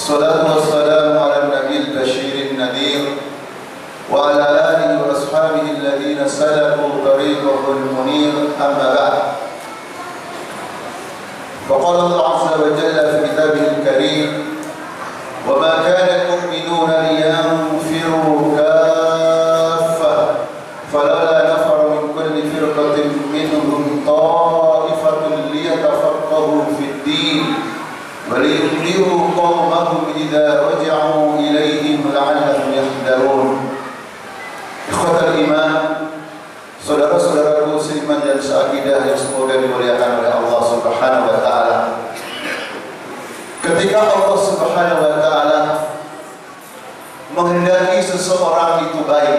الصلاة والسلام على النبي البشير النذير وعلى آله وأصحابه الذين سلكوا طريقه المنير. أما بعد، فقال الله عز وجل في كتابه الكريم: وما كان المؤمنون لينفروا كافة فلولا نفر من كل فرقة منهم طائفة ليتفقهوا في الدين ولينذروا قومهم إذا رجعوا إليهم لعلهم يحذرون. Ikhwatal iman, saudara-saudaraku seiman dan seakidah yang semoga dimuliakan oleh Allah Subhanahu wa taala. Ketika Allah Subhanahu wa taala menghendaki seseorang itu baik,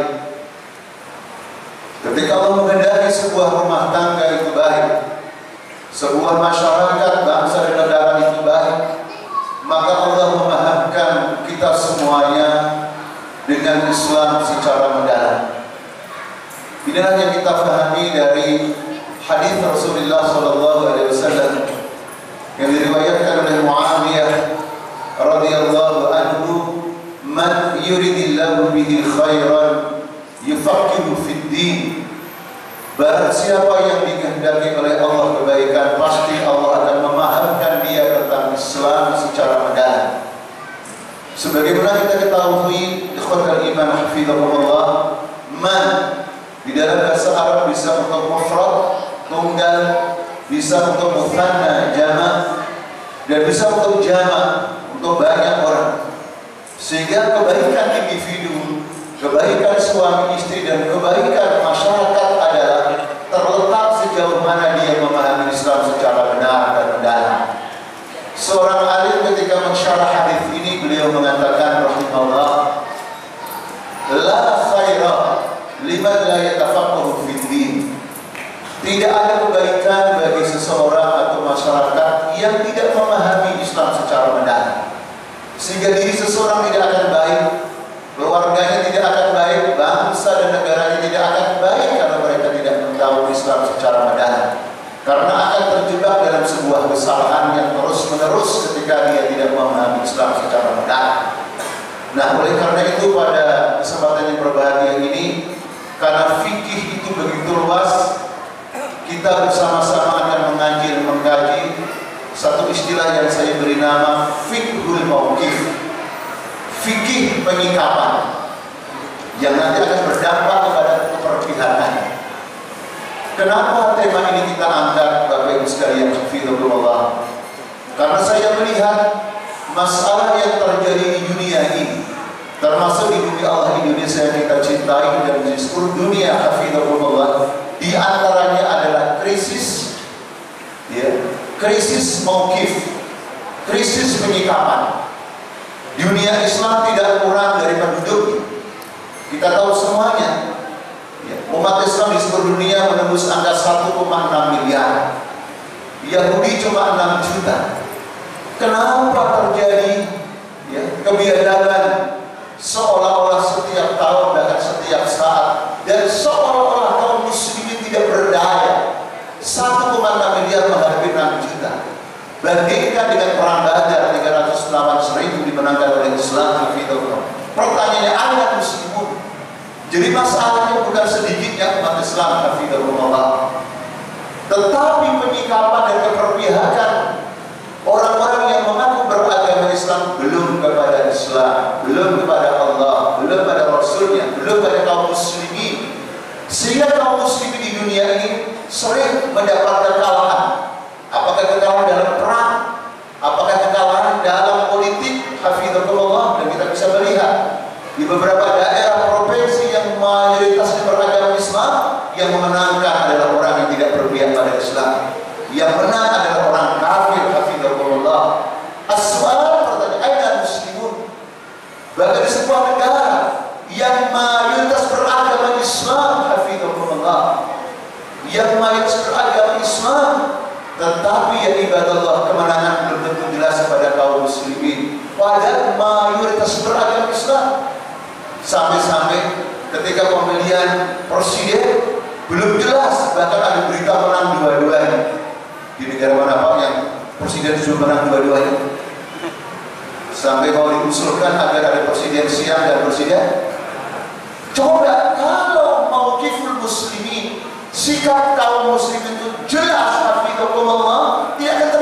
ketika Allah menghendaki sebuah rumah tangga itu baik, sebuah masyarakat, bangsa dan negara itu baik, maka Allah memahamkan kita semuanya dengan Islam secara mendalam. Inilah yang kita pahami dari hadis Rasulullah SAW yang diriwayatkan oleh Muawiyah radhiyallahu anhu, "Man yuridillahu bihi khairan yufaqihu fid din." Barang siapa yang dikehendaki oleh Allah kebaikan, pasti Allah akan memahamkan dia tentang Islam secara mendalam. Sebagaimana kita ketahui, ikhwatal iman hafizahumullah, man di dalam bahasa Arab bisa untuk mufrad, tunggal, bisa untuk mutsanna, jamak, dan bisa untuk jamak, untuk banyak orang. Sehingga kebaikan individu, kebaikan suami istri, dan kebaikan masyarakat adalah terletak sejauh mana dia memahami Islam secara benar dan mendalam. Seorang alim ketika mensyarah hadis ini, beliau mengatakan rahimahullah, la khaira liman la yatafaqahu fid din. Tidak ada kebaikan bagi seseorang atau masyarakat yang tidak memahami Islam secara mendalam. Sehingga diri seseorang tidak akan baik, keluarganya tidak akan baik, bangsa dan negaranya tidak akan baik kalau mereka tidak mengetahui Islam secara mendalam. Karena akan terjebak dalam sebuah kesalahan yang terus-menerus ketika dia tidak memahami Islam secara mendalam. Nah, oleh karena itu pada kesempatan yang berbahagia ini, karena fikih itu begitu luas, kita bersama-sama akan mengkaji satu istilah yang saya beri nama fiqhul mauqif, fikih penyikapan, yang nanti akan berdampak kepada keperpihakan. Kenapa tema ini kita angkat, Bapak Ibu sekalian hafizahumullah? Karena saya melihat masalah yang terjadi di dunia ini, termasuk di dunia Allah Indonesia yang kita cintai dan di seluruh dunia hafizahumullah, di antaranya adalah krisis, krisis mauqif, krisis penyikapan. Dunia Islam tidak kurang dari penduduknya. Kita tahu semuanya. Umat Islam di seluruh dunia menembus angka 1,6 miliar. Yahudi cuma 6 juta. Kenapa terjadi kebiadaban seolah-olah setiap tahun, bahkan setiap saat, dan seolah-olah kaum muslimin tidak berdaya? 1,6 miliar menghadapi 6 juta. Bandingkan dengan perang Badar 308.000 dimenangkan oleh Islam. Pertanyaannya, ada muslimun. Jadi masalahnya bukan sedikitnya umat Islam hafizahumullah, tetapi penyikapan dan keperpihakan orang-orang yang mengaku beragama Islam belum kepada Islam, belum kepada Allah, belum pada Rasulnya, belum pada kaum muslimin. Sehingga kaum muslimin di dunia ini sering mendapat kekalahan. Apakah kekalahan dalam perang, apakah kekalahan dalam politik hafizahumullah. Dan kita bisa melihat di beberapa daerah provinsi yang mayoritasnya beragama Islam, yang memenangkan adalah orang yang tidak berpihak pada Islam. Yang menang adalah orang kafir hafizahumullah. As-soal, pertanyaan, aina muslimun? Bahkan di sebuah negara yang mayoritas beragama Islam hafizahumullah, yang mayoritas beragama Islam, tetapi ya ibadallah, kemenangan belum tentu jelas kepada kaum muslimin. Padahal mayoritas beragama Islam. Sampai-sampai ketika pemilihan presiden belum jelas, bahkan ada berita menang dua-duanya. Di negara mana Pak yang presiden sudah menang dua-duanya? sampai mau diusulkan agar ada presiden siang dan presiden. Coba kalau mau kiful muslimin, sikap kaum muslimin itu jelas, hafidhahumullah, dia akan